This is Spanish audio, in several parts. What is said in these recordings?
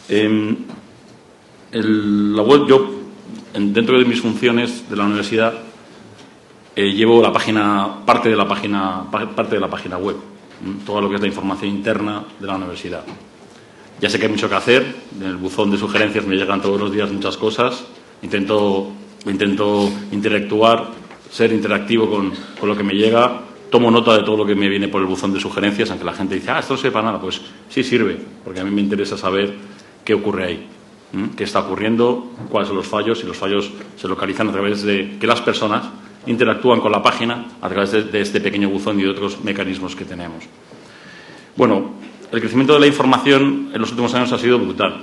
La web, yo, dentro de mis funciones de la universidad, llevo la parte de la página web, todo lo que es la información interna de la universidad. Ya sé que hay mucho que hacer, en el buzón de sugerencias me llegan todos los días muchas cosas, intento interactuar, ser interactivo con lo que me llega, tomo nota de todo lo que me viene por el buzón de sugerencias, aunque la gente dice, esto no sirve para nada, pues sí sirve, porque a mí me interesa saber qué ocurre ahí, qué está ocurriendo, cuáles son los fallos, y los fallos se localizan a través de que las personas interactúan con la página a través de este pequeño buzón y de otros mecanismos que tenemos. Bueno, el crecimiento de la información en los últimos años ha sido brutal.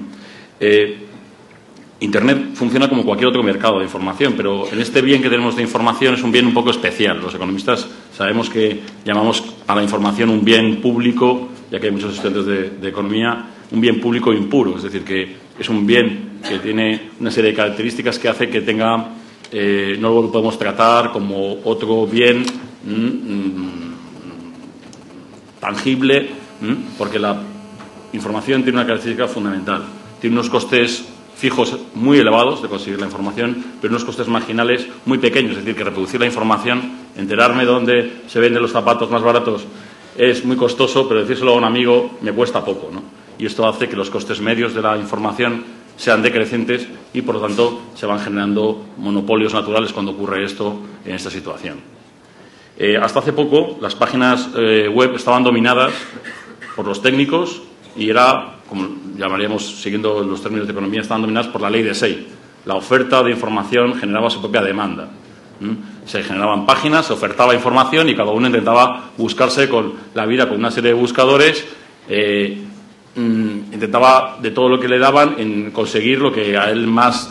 Internet funciona como cualquier otro mercado de información, pero en este bien que tenemos de información es un bien un poco especial. Los economistas sabemos que llamamos a la información un bien público, ya que hay muchos estudiantes de economía, un bien público impuro, es decir, que es un bien que tiene una serie de características que hace que tenga, no lo podemos tratar como otro bien tangible, porque la información tiene una característica fundamental, tiene unos costes fijos muy elevados de conseguir la información, pero unos costes marginales muy pequeños, es decir, que reproducir la información, enterarme dónde se venden los zapatos más baratos es muy costoso, pero decírselo a un amigo me cuesta poco, ¿no? Y esto hace que los costes medios de la información sean decrecientes y, por lo tanto, se van generando monopolios naturales cuando ocurre esto en esta situación. Hasta hace poco, las páginas web estaban dominadas por los técnicos y era, como llamaríamos, siguiendo los términos de economía, estaban dominadas por la ley de Say. La oferta de información generaba su propia demanda. Se generaban páginas, se ofertaba información y cada uno intentaba buscarse con la vida, con una serie de buscadores, intentaba de todo lo que le daban en conseguir lo que a él más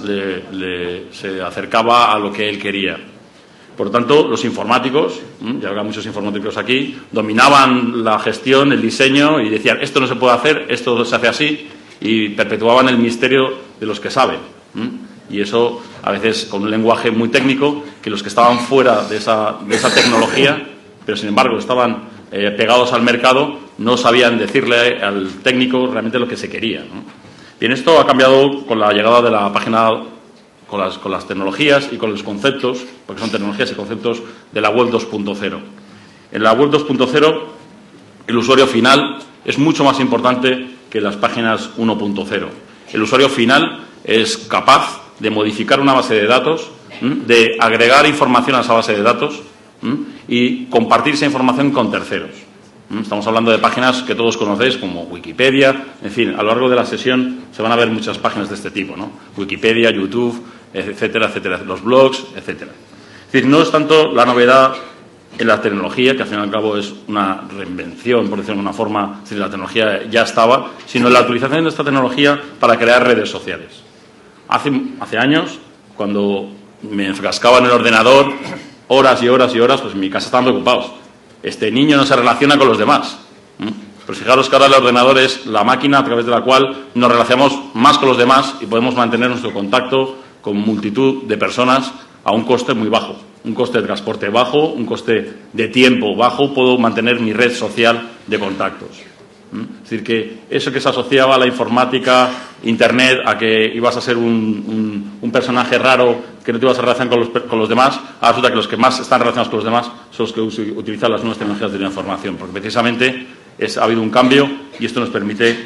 se acercaba a lo que él quería. Por lo tanto, los informáticos, ya habrá muchos informáticos aquí, dominaban la gestión, el diseño y decían esto no se puede hacer, esto se hace así, y perpetuaban el misterio de los que saben. Y eso, a veces, con un lenguaje muy técnico, que los que estaban fuera de esa tecnología, pero sin embargo estaban pegados al mercado, no sabían decirle al técnico realmente lo que se quería, ¿no? Bien, esto ha cambiado con la llegada de la página, con las tecnologías y con los conceptos, porque son tecnologías y conceptos de la web 2.0. En la web 2.0, el usuario final es mucho más importante que las páginas 1.0. El usuario final es capaz de modificar una base de datos, de agregar información a esa base de datos y compartir esa información con terceros. Estamos hablando de páginas que todos conocéis, como Wikipedia. En fin, a lo largo de la sesión se van a ver muchas páginas de este tipo, ¿no? Wikipedia, YouTube, etcétera, etcétera, los blogs, etcétera. Es decir, no es tanto la novedad en la tecnología, que al fin y al cabo es una reinvención, por decirlo de alguna forma, si la tecnología ya estaba, sino la utilización de esta tecnología para crear redes sociales. Hace años, cuando me enfrascaba en el ordenador horas y horas y horas, pues en mi casa estaban preocupados. Este niño no se relaciona con los demás. Pues fijaros que ahora el ordenador es la máquina a través de la cual nos relacionamos más con los demás y podemos mantener nuestro contacto con multitud de personas a un coste muy bajo. Un coste de transporte bajo, un coste de tiempo bajo, puedo mantener mi red social de contactos. Es decir, que eso que se asociaba a la informática, Internet, a que ibas a ser un personaje raro que no te ibas a relacionar con los demás, ahora resulta que los que más están relacionados con los demás son los que utilizan las nuevas tecnologías de la información, porque precisamente ha habido un cambio y esto nos permite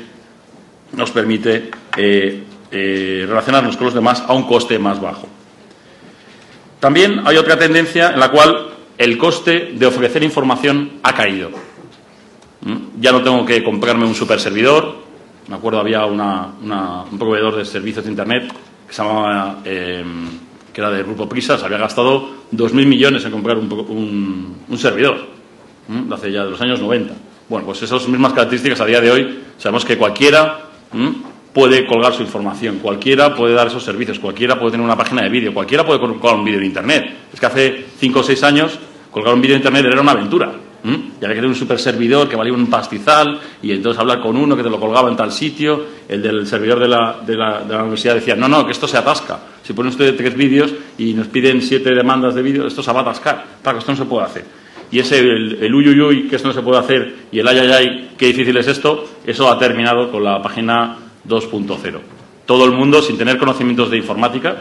relacionarnos con los demás a un coste más bajo. También hay otra tendencia en la cual el coste de ofrecer información ha caído. Ya no tengo que comprarme un superservidor. Me acuerdo, había un proveedor de servicios de Internet que se llamaba, que era del Grupo Prisa, se había gastado 2.000 millones en comprar un servidor, hace ya de los años 90. Bueno, pues esas mismas características a día de hoy sabemos que cualquiera puede colgar su información, cualquiera puede dar esos servicios, cualquiera puede tener una página de vídeo, cualquiera puede colgar un vídeo en Internet. Es que hace 5 o 6 años colgar un vídeo en Internet era una aventura. Y había que tener un super servidor que valía un pastizal y entonces hablar con uno que te lo colgaba en tal sitio. El del servidor de la universidad decía, no, que esto se atasca. Si pone usted 3 vídeos y nos piden 7 demandas de vídeo, esto se va a atascar. Claro, esto no se puede hacer. Y ese, el uyuyuy, que esto no se puede hacer, y el ayayay, qué difícil es esto, eso ha terminado con la página 2.0. Todo el mundo, sin tener conocimientos de informática,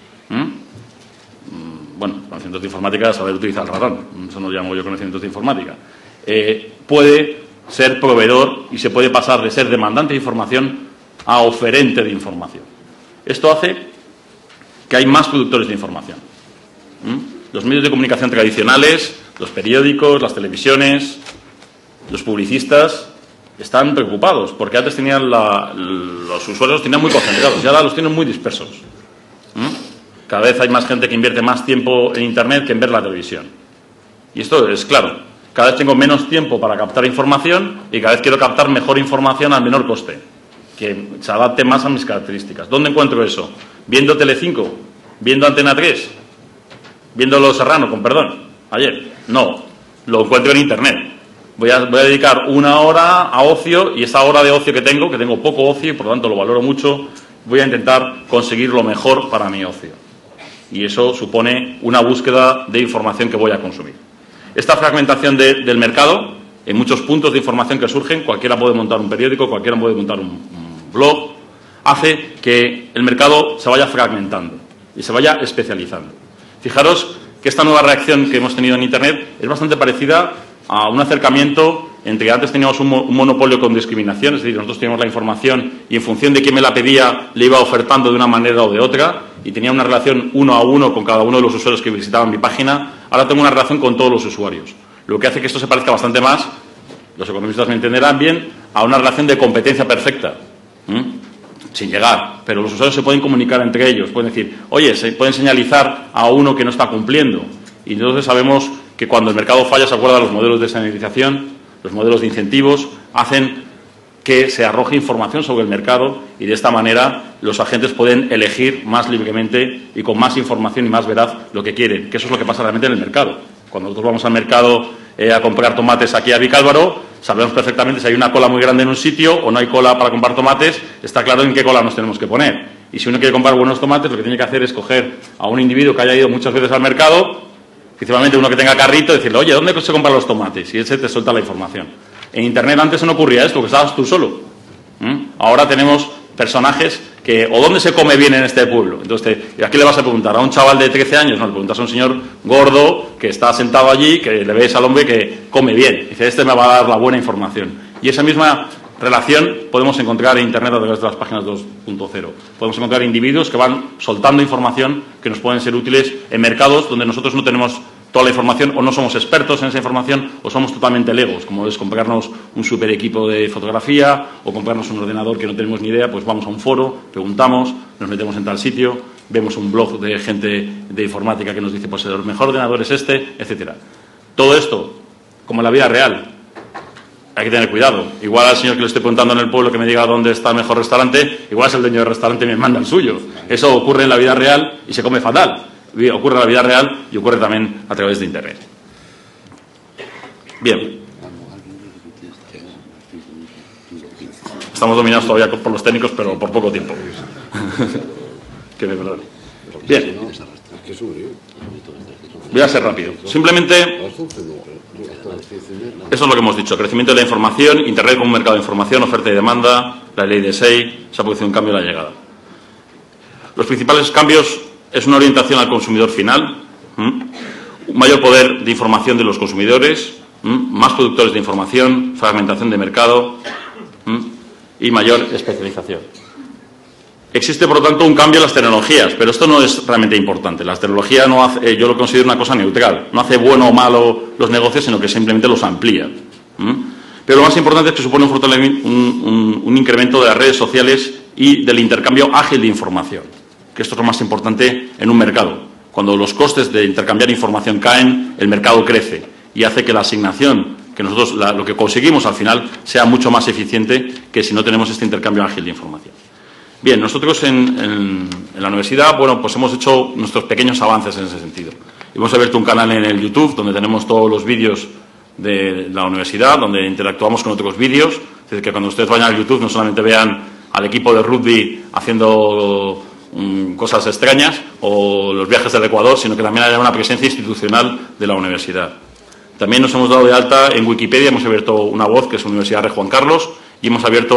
bueno, conocimientos de informática, saber utilizar el ratón, eso no llamo yo conocimientos de informática, puede ser proveedor y se puede pasar de ser demandante de información a oferente de información. Esto hace que hay más productores de información. Los medios de comunicación tradicionales, los periódicos, las televisiones, los publicistas están preocupados porque antes tenían los usuarios los tenían muy concentrados y ahora los tienen muy dispersos. Cada vez hay más gente que invierte más tiempo en Internet que en ver la televisión. Y esto es claro. Cada vez tengo menos tiempo para captar información y cada vez quiero captar mejor información al menor coste, que se adapte más a mis características. ¿Dónde encuentro eso? ¿Viendo Telecinco? ¿Viendo Antena 3? ¿Viendo Los Serrano, con perdón? Ayer. No, lo encuentro en Internet. Voy a dedicar una hora a ocio y esa hora de ocio que tengo poco ocio y por lo tanto lo valoro mucho, voy a intentar conseguir lo mejor para mi ocio. Y eso supone una búsqueda de información que voy a consumir. Esta fragmentación del mercado, en muchos puntos de información que surgen, cualquiera puede montar un periódico, cualquiera puede montar un blog, hace que el mercado se vaya fragmentando y se vaya especializando. Fijaros que esta nueva reacción que hemos tenido en Internet es bastante parecida a un acercamiento entre que antes teníamos un monopolio con discriminación, es decir, nosotros teníamos la información y en función de quién me la pedía le iba ofertando de una manera o de otra y tenía una relación uno a uno con cada uno de los usuarios que visitaban mi página. Ahora tengo una relación con todos los usuarios, lo que hace que esto se parezca bastante más, los economistas me entenderán bien, a una relación de competencia perfecta, sin llegar, pero los usuarios se pueden comunicar entre ellos, pueden decir, oye, se pueden señalizar a uno que no está cumpliendo y entonces sabemos que cuando el mercado falla, se acuerda, los modelos de señalización, los modelos de incentivos, hacen que se arroje información sobre el mercado y de esta manera los agentes pueden elegir más libremente y con más información y más veraz lo que quieren, que eso es lo que pasa realmente en el mercado. Cuando nosotros vamos al mercado a comprar tomates aquí a Vicálvaro, sabemos perfectamente si hay una cola muy grande en un sitio o no hay cola para comprar tomates, está claro en qué cola nos tenemos que poner. Y si uno quiere comprar buenos tomates, lo que tiene que hacer es coger a un individuo que haya ido muchas veces al mercado, principalmente uno que tenga carrito, y decirle, oye, ¿dónde se compran los tomates? Y él se te suelta la información. En Internet antes no ocurría esto, que estabas tú solo. Ahora tenemos personajes que, o dónde se come bien en este pueblo. Entonces, ¿y a qué le vas a preguntar? ¿A un chaval de 13 años? No, le preguntas a un señor gordo que está sentado allí, que le ves al hombre que come bien. Dice, este me va a dar la buena información. Y esa misma relación podemos encontrar en Internet a través de las páginas 2.0. Podemos encontrar individuos que van soltando información que nos pueden ser útiles en mercados donde nosotros no tenemos toda la información o no somos expertos en esa información o somos totalmente legos, como es comprarnos un super equipo de fotografía o comprarnos un ordenador que no tenemos ni idea, pues vamos a un foro, preguntamos, nos metemos en tal sitio, vemos un blog de gente de informática que nos dice pues el mejor ordenador es este, etcétera. Todo esto, como en la vida real, hay que tener cuidado. Igual al señor que le estoy preguntando en el pueblo que me diga dónde está el mejor restaurante, igual es el dueño del restaurante y me manda el suyo. Eso ocurre en la vida real y se come fatal. Ocurre en la vida real y ocurre también a través de Internet. Bien. Estamos dominados todavía por los técnicos, pero por poco tiempo. Que me perdone. Bien. Voy a ser rápido. Simplemente, eso es lo que hemos dicho. Crecimiento de la información, Internet como un mercado de información, oferta y demanda, la ley de SEI, se ha producido un cambio en la llegada. Los principales cambios es una orientación al consumidor final, un mayor poder de información de los consumidores, más productores de información, fragmentación de mercado y mayor especialización. Existe, por lo tanto, un cambio en las tecnologías, pero esto no es realmente importante. La tecnología no hace, yo lo considero una cosa neutral. No hace bueno o malo los negocios, sino que simplemente los amplía. Pero lo más importante es que supone un incremento de las redes sociales y del intercambio ágil de información, que esto es lo más importante en un mercado. Cuando los costes de intercambiar información caen, el mercado crece y hace que la asignación, que nosotros lo que conseguimos al final, sea mucho más eficiente que si no tenemos este intercambio ágil de información. Bien, nosotros en la universidad, bueno, pues hemos hecho nuestros pequeños avances en ese sentido. Hemos abierto un canal en el YouTube donde tenemos todos los vídeos de la universidad, donde interactuamos con otros vídeos. Es decir, que cuando ustedes vayan al YouTube no solamente vean al equipo de rugby haciendo cosas extrañas o los viajes del Ecuador, sino que también haya una presencia institucional de la universidad. También nos hemos dado de alta en Wikipedia, hemos abierto una voz que es Universidad Rey Juan Carlos y hemos abierto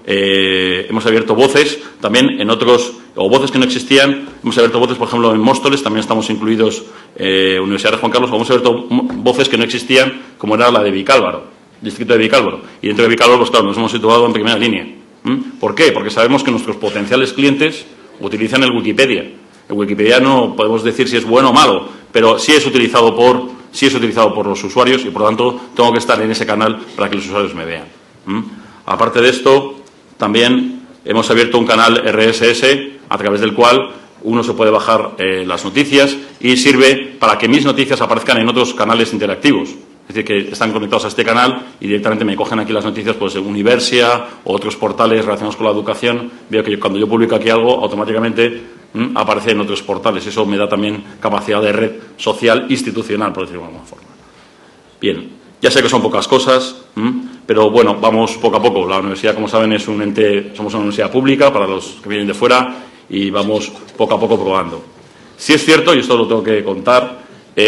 hemos abierto voces también en otros, o voces que no existían. Hemos abierto voces, por ejemplo, en Móstoles, también estamos incluidos, Universidad de Juan Carlos, hemos abierto voces que no existían, como era la de Vicálvaro, distrito de Vicálvaro. Y dentro de Vicálvaro, pues claro, nos hemos situado en primera línea. ¿Por qué? Porque sabemos que nuestros potenciales clientes utilizan el Wikipedia. El Wikipedia no podemos decir si es bueno o malo, pero sí es utilizado por los usuarios y, por lo tanto, tengo que estar en ese canal para que los usuarios me vean. Aparte de esto, también hemos abierto un canal RSS a través del cual uno se puede bajar las noticias y sirve para que mis noticias aparezcan en otros canales interactivos. Es decir, que están conectados a este canal y directamente me cogen aquí las noticias pues, de Universia o otros portales relacionados con la educación. Veo que cuando yo publico aquí algo, automáticamente aparece en otros portales. Eso me da también capacidad de red social institucional, por decirlo de alguna forma. Bien, ya sé que son pocas cosas, pero bueno, vamos poco a poco. La universidad, como saben, es un ente, somos una universidad pública para los que vienen de fuera y vamos poco a poco probando. Si es cierto, y esto lo tengo que contar,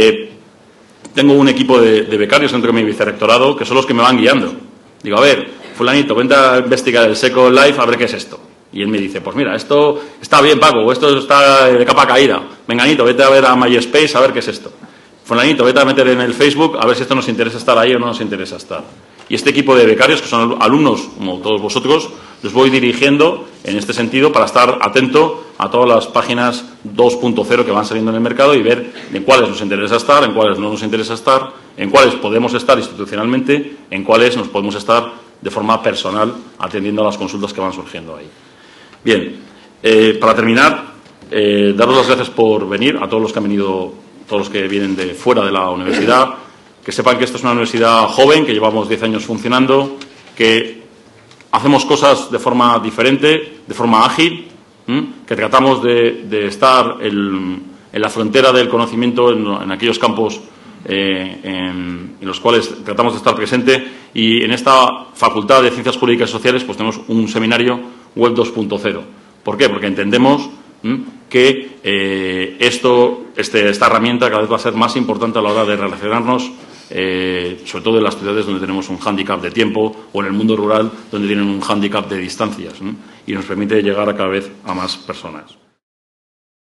tengo un equipo de becarios dentro de mi vicerrectorado que son los que me van guiando. Digo, a ver, fulanito, vente a investigar el Second Life a ver qué es esto. Y él me dice, pues mira, esto está bien, Paco, o esto está de capa caída. Menganito, vete a ver a MySpace a ver qué es esto. Fulanito, vete a meter en el Facebook a ver si esto nos interesa estar ahí o no nos interesa estar. Y este equipo de becarios, que son alumnos como todos vosotros, los voy dirigiendo en este sentido para estar atento a todas las páginas 2.0 que van saliendo en el mercado y ver en cuáles nos interesa estar, en cuáles no nos interesa estar, en cuáles podemos estar institucionalmente, en cuáles nos podemos estar de forma personal atendiendo a las consultas que van surgiendo ahí. Bien, para terminar, daros las gracias por venir a todos los que han venido, todos los que vienen de fuera de la universidad. Que sepan que esta es una universidad joven, que llevamos 10 años funcionando, que hacemos cosas de forma diferente, de forma ágil, que tratamos de estar en la frontera del conocimiento en aquellos campos en los cuales tratamos de estar presente. Y en esta Facultad de Ciencias Jurídicas y Sociales pues tenemos un seminario Web 2.0. ¿Por qué? Porque entendemos que esta herramienta cada vez va a ser más importante a la hora de relacionarnos, sobre todo en las ciudades donde tenemos un hándicap de tiempo o en el mundo rural donde tienen un hándicap de distancias, y nos permite llegar a cada vez a más personas.